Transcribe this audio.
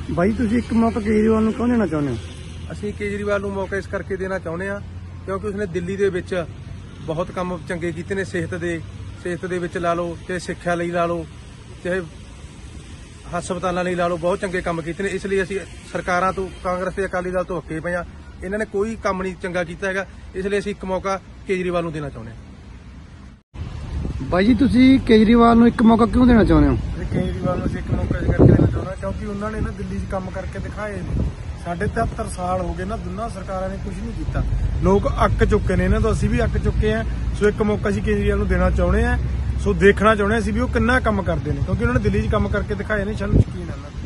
ਬਾਈ ਤੁਸੀਂ ਇੱਕ ਮੌਕਾ ਕੇਜਰੀਵਾਲ ਨੂੰ ਕਿਉਂ ਦੇਣਾ ਚਾਹੁੰਦੇ ਹੋ? ਅਸੀਂ ਕੇਜਰੀਵਾਲ ਨੂੰ ਮੌਕਾ ਇਸ ਕਰਕੇ ਦੇਣਾ ਚਾਹੁੰਦੇ ਹਾਂ ਕਿਉਂਕਿ ਉਸਨੇ ਦਿੱਲੀ ਦੇ ਵਿੱਚ ਬਹੁਤ ਕੰਮ ਚੰਗੇ ਕੀਤੇ ਨੇ। ਸਿਹਤ ਦੇ ਵਿੱਚ ਲਾ ਲਓ, ਚਾਹੇ ਸਿੱਖਿਆ ਲਈ ਲਾ ਲਓ, ਚਾਹੇ ਹਸਪਤਾਲਾਂ ਲਈ ਲਾ ਲਓ, ਬਹੁਤ ਚੰਗੇ ਕੰਮ ਕੀਤੇ ਨੇ। ਇਸ ਲਈ ਅਸੀਂ ਸਰਕਾਰਾਂ ਤੋਂ, ਕਾਂਗਰਸ ਤੇ ਅਕਾਲੀ ਦਲ ਤੋਂ ਅੱਕੇ ਪਏ ਹਾਂ। ਇਹਨਾਂ ਨੇ ਕੋਈ ਕੰਮ ਨਹੀਂ ਚੰਗਾ ਕੀਤਾ ਹੈਗਾ, ਇਸ ਲਈ ਅਸੀਂ ਇੱਕ ਮੌਕਾ ਕੇਜਰੀਵਾਲ ਨੂੰ ਦੇਣਾ ਚਾਹੁੰਦੇ ਹਾਂ। ਬਾਈ ਜੀ ਤੁਸੀਂ ਕੇਜਰੀਵਾਲ ਨੂੰ ਇੱਕ ਮੌਕਾ ਕਿਉਂ ਦੇਣਾ ਚਾਹੁੰਦੇ ਹੋ? ਕੇਜਰੀਵਾਲ ਨੂੰ ਅਸੀਂ ਇੱਕ ਮੌਕਾ ਇਸ ਕਰਕੇ ਦੇਣਾ ਚਾਹੁੰਦਾ ਕਿਉਂਕਿ ਉਹਨਾਂ ਨੇ ਨਾ ਦਿੱਲੀ 'ਚ ਕੰਮ ਕਰਕੇ ਦਿਖਾਏ ਨੇ। 73 ਸਾਲ ਹੋ ਗਏ ਨਾ, ਦੋਨਾਂ ਸਰਕਾਰਾਂ ਨੇ ਕੁਝ ਨਹੀਂ ਕੀਤਾ। ਲੋਕ ਅੱਕ ਚੁੱਕੇ ਨੇ ਇਹਨਾਂ ਤੋਂ, ਅਸੀਂ ਵੀ ਅੱਕ ਚੁੱਕੇ ਹਾਂ। ਸੋ ਇੱਕ ਮੌਕਾ ਅਸੀਂ ਕੇਜਰੀਵਾਲ ਨੂੰ ਦੇਣਾ ਚਾਹੁੰਦੇ ਹਾਂ। ਸੋ ਦੇਖਣਾ ਚਾਹੁੰਦੇ ਹਾਂ ਅਸੀਂ ਵੀ ਉਹ ਕਿੰਨਾ ਕੰਮ ਕਰਦੇ ਨੇ, ਕਿਉਂਕਿ ਉਹਨਾਂ ਨੇ ਦਿੱਲੀ 'ਚ ਕੰਮ ਕਰਕੇ ਦਿਖਾਏ ਨੇ। ਸਾਨੂੰ ਯਕੀਨ ਹੈ।